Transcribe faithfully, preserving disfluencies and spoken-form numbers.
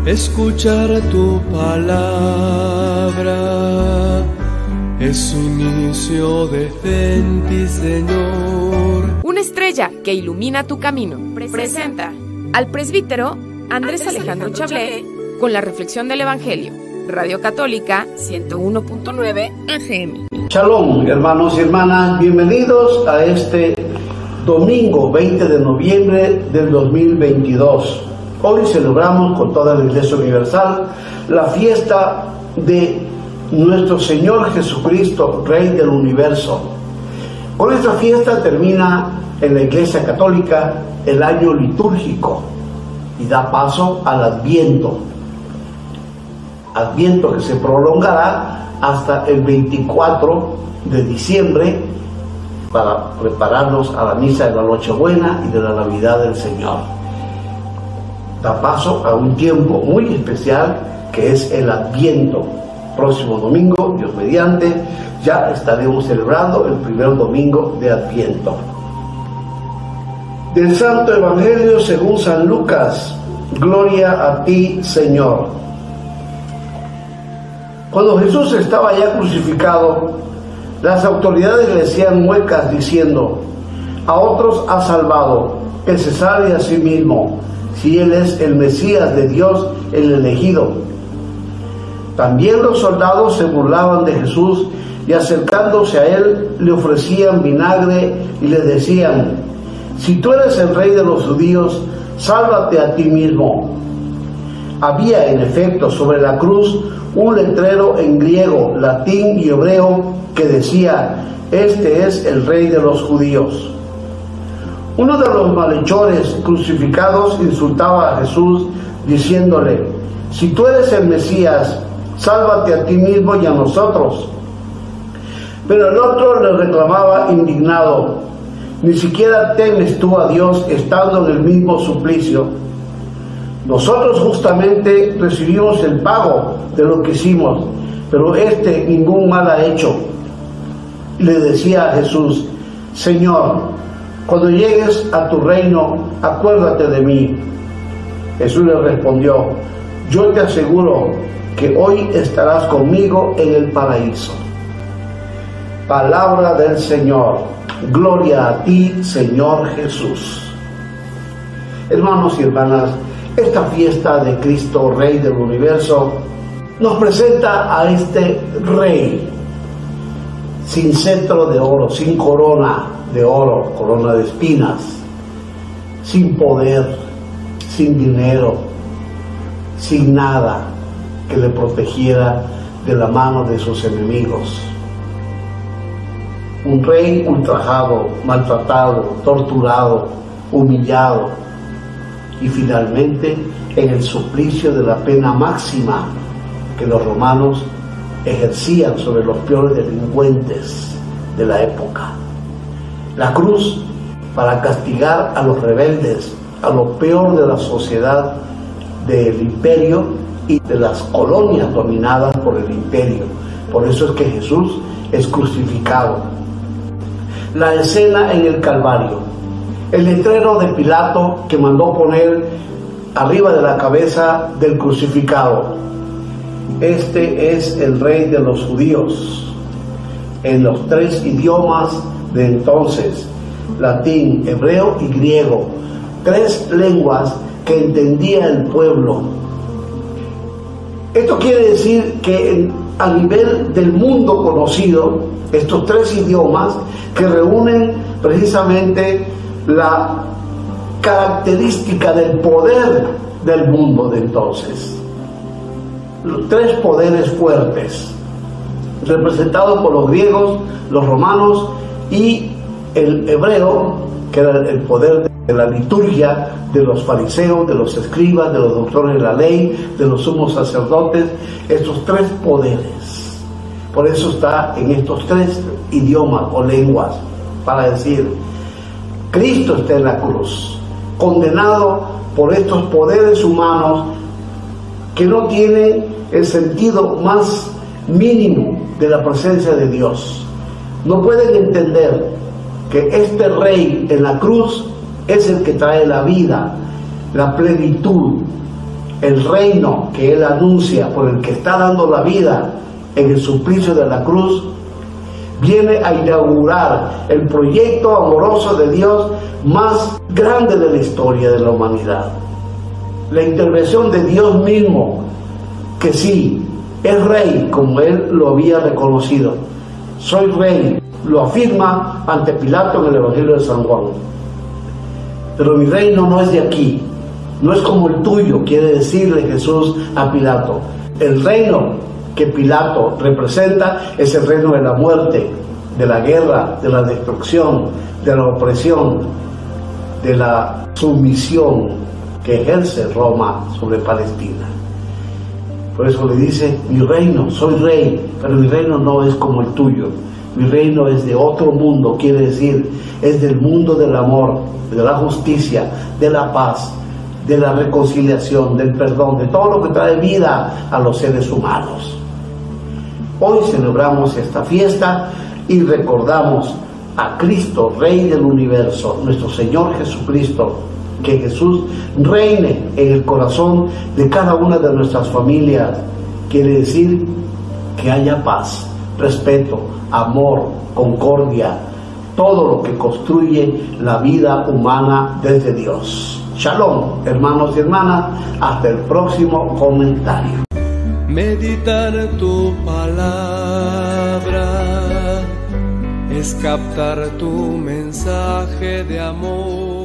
Escuchar tu palabra es un inicio decente, Señor. Una estrella que ilumina tu camino. Presenta al presbítero Andrés Alejandro Chablé con la reflexión del Evangelio. Radio Católica ciento uno punto nueve A G M. Shalom, hermanos y hermanas, bienvenidos a este domingo veinte de noviembre del dos mil veintidós. Hoy celebramos con toda la Iglesia Universal la fiesta de nuestro Señor Jesucristo, Rey del Universo. Con esta fiesta termina en la Iglesia Católica el año litúrgico y da paso al Adviento. Adviento que se prolongará hasta el veinticuatro de diciembre para prepararnos a la misa de la Nochebuena y de la Navidad del Señor. Da paso a un tiempo muy especial que es el Adviento. Próximo domingo, Dios mediante, ya estaremos celebrando el primer domingo de Adviento. Del Santo Evangelio según San Lucas. Gloria a ti, Señor. Cuando Jesús estaba ya crucificado, las autoridades le hacían muecas diciendo: a otros ha salvado, que se salve a sí mismo, si él es el Mesías de Dios, el elegido. También los soldados se burlaban de Jesús y acercándose a él le ofrecían vinagre y le decían: si tú eres el rey de los judíos, sálvate a ti mismo. Había en efecto sobre la cruz un letrero en griego, latín y hebreo que decía: este es el rey de los judíos. Uno de los malhechores crucificados insultaba a Jesús diciéndole: si tú eres el Mesías, sálvate a ti mismo y a nosotros. Pero el otro le reclamaba indignado: ni siquiera temes tú a Dios estando en el mismo suplicio. Nosotros justamente recibimos el pago de lo que hicimos, pero este ningún mal ha hecho. Le decía a Jesús: Señor, cuando llegues a tu reino, acuérdate de mí. Jesús le respondió: yo te aseguro que hoy estarás conmigo en el paraíso. Palabra del Señor. Gloria a ti, Señor Jesús. Hermanos y hermanas, esta fiesta de Cristo, Rey del Universo, nos presenta a este Rey sin cetro de oro, sin corona de oro, corona de espinas, sin poder, sin dinero, sin nada que le protegiera de la mano de sus enemigos. Un rey ultrajado, maltratado, torturado, humillado y finalmente en el suplicio de la pena máxima que los romanos ejercían sobre los peores delincuentes de la época. La cruz para castigar a los rebeldes, a lo peor de la sociedad del imperio y de las colonias dominadas por el imperio. Por eso es que Jesús es crucificado. La escena en el Calvario, el letrero de Pilato que mandó poner arriba de la cabeza del crucificado: este es el rey de los judíos, en los tres idiomas de entonces, latín, hebreo y griego, tres lenguas que entendía el pueblo. Esto quiere decir que a nivel del mundo conocido, estos tres idiomas que reúnen precisamente la característica del poder del mundo de entonces, los tres poderes fuertes, representados por los griegos, los romanos y el hebreo, que era el poder de la liturgia de los fariseos, de los escribas, de los doctores de la ley, de los sumos sacerdotes, estos tres poderes. Por eso está en estos tres idiomas o lenguas, para decir: Cristo está en la cruz, condenado por estos poderes humanos que no tienen el sentido más mínimo de la presencia de Dios. No pueden entender que este Rey en la cruz es el que trae la vida, la plenitud, el reino que Él anuncia, por el que está dando la vida en el suplicio de la cruz, viene a inaugurar el proyecto amoroso de Dios más grande de la historia de la humanidad. La intervención de Dios mismo, que sí, es rey, como Él lo había reconocido. Soy rey, lo afirma ante Pilato en el Evangelio de San Juan. Pero mi reino no es de aquí, no es como el tuyo, quiere decirle Jesús a Pilato. El reino que Pilato representa es el reino de la muerte, de la guerra, de la destrucción, de la opresión, de la sumisión que ejerce Roma sobre Palestina. Por eso le dice, mi reino, soy rey, pero mi reino no es como el tuyo. Mi reino es de otro mundo, quiere decir, es del mundo del amor, de la justicia, de la paz, de la reconciliación, del perdón, de todo lo que trae vida a los seres humanos. Hoy celebramos esta fiesta y recordamos a Cristo, Rey del universo, nuestro Señor Jesucristo. Que Jesús reine en el corazón de cada una de nuestras familias. Quiere decir que haya paz, respeto, amor, concordia, todo lo que construye la vida humana desde Dios. Shalom, hermanos y hermanas, hasta el próximo comentario. Meditar tu palabra es captar tu mensaje de amor.